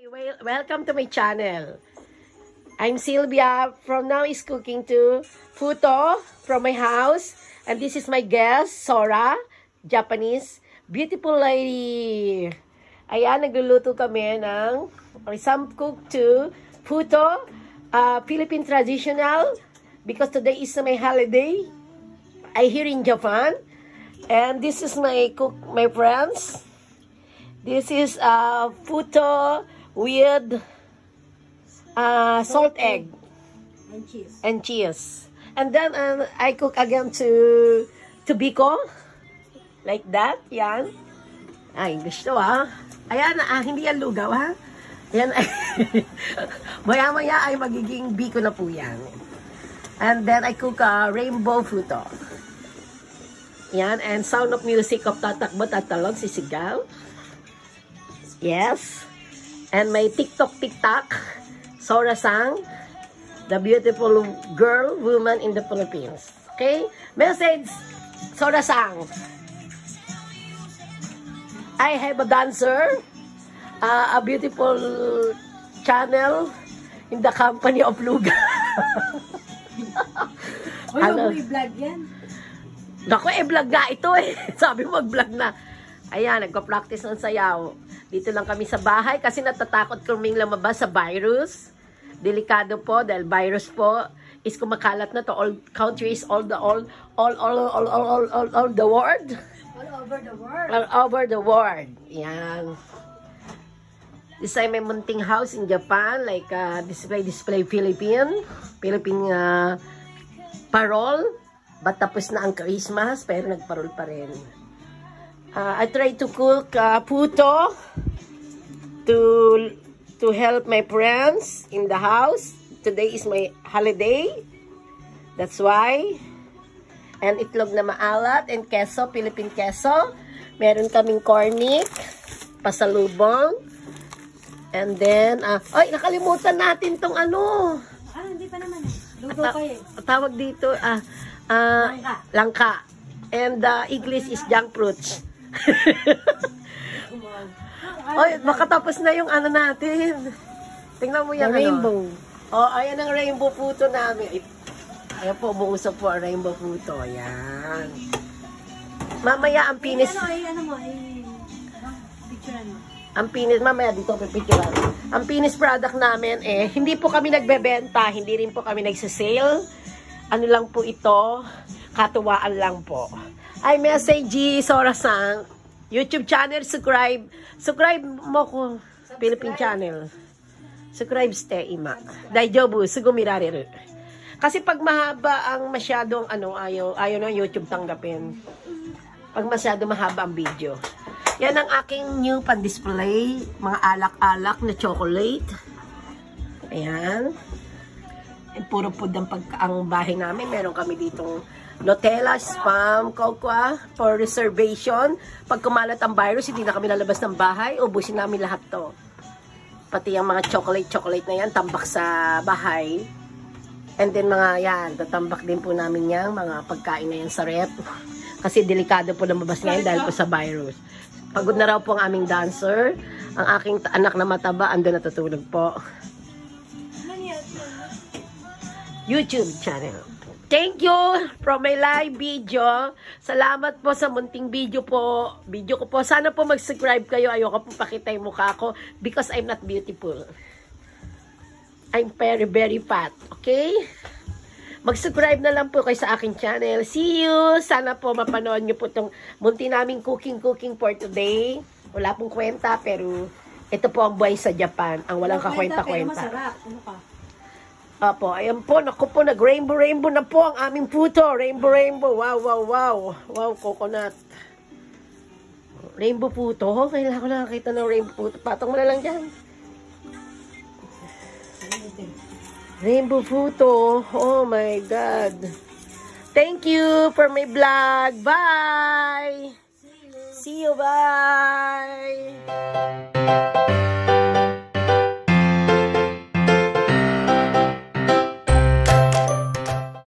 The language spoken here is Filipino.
Welcome to my channel. I'm Sylvia. From now is cooking to Puto from my house. And this is my guest, Sora, Japanese. Beautiful lady. Ayan, nagluluto kami ng some cook to Puto, Philippine traditional. Because today is my holiday. I here in Japan. And this is my cook, my friends. This is Puto with salt egg and cheese. And then I cook again to Biko. Like that. Yan. Ay, gusto Ayan, hindi yan lugaw Ayan. Maya-maya ay magiging Biko na po yan. And then I cook rainbow Puto. Yan. And sound of music of tatakbo, tatalon, sisigaw. Yes. And my TikTok, Sora-sang, the beautiful girl, woman in the Philippines. Okay? Message, Sora-sang. I have a dancer, a beautiful channel in the company of Luga. Ano? I-vlog yan? Naku, i-vlog na ito Sabi mo, mag-vlog na. Ayan, nagpa-practice ng sayaw. Dito lang kami sa bahay kasi natatakot kaming lumabas sa virus. Delikado po dahil virus po is kumakalat na to all countries, all the world. All over the world. All over the world. Yan. This time may munting house in Japan like display Philippine parol. But tapos na ang Christmas pero nagparol pa rin. I try to cook Puto to help my friends in the house. Today is my holiday. That's why. And itlog na maalat and keso, Philippine keso. Meron kaming cornic, pasalubong. And then, ay, nakalimutan natin tong ano. Hindi pa naman Luto pa Tawag dito, langka. And English is junk fruits. Oy, makatapos na yung ano natin. Tingnan mo yan, rainbow. Ayan ang rainbow puto namin. Ayan po, buusap po ang rainbow puto. Ayan. Mamaya ang pinis. Picturean mo. Ang pinis, mamaya dito pipicturean. Ang pinis product namin hindi po kami nagbebenta, hindi rin po kami nagsasale. Ano lang po ito, katuwaan lang po. Ay, message Sora-sang. YouTube channel, subscribe. Subscribe mo ko. Philippine channel. Subscribe ste, ima. Daijobu, sugumirariru. Kasi pag mahaba ang masyadong, ayaw ng YouTube tanggapin. Pag masyado mahaba ang video. Yan ang aking new pan-display. Mga alak-alak na chocolate. Ayan. Puro food ang bahay namin. Meron kami ditong Nutella, spam, cocoa for reservation. Pag kumalat ang virus, hindi na kami lalabas ng bahay. Ubusin namin lahat to. Pati yung mga chocolate na yan, tambak sa bahay. And then mga yan, tatambak din po namin yan, mga pagkain na yan sa rep. Kasi delikado po lumabas ngayon dahil po sa virus. Pagod na raw po ang aming dancer. Ang aking anak na mataba, ando natutulog po. YouTube channel. Thank you from my live video. Salamat po sa munting video ko po. Sana po mag-subscribe kayo. Ayoko po pakita yung mukha ko because I'm not beautiful. I'm very, very fat. Okay? Mag-subscribe na lang po kayo sa aking channel. See you! Sana po mapanood nyo po itong munti naming cooking for today. Wala pong kwenta pero ito po ang buhay sa Japan. Ang walang kakwenta-kwenta. Masarap. Ano ka? Apo, ayan po, naku po, nag-rainbow na po ang aming puto. Rainbow. Wow, coconut. Rainbow puto. Kailangan ko nakakita ng rainbow puto. Patong mo na lang dyan. Rainbow puto. Oh my God. Thank you for my vlog. Bye! See you, bye!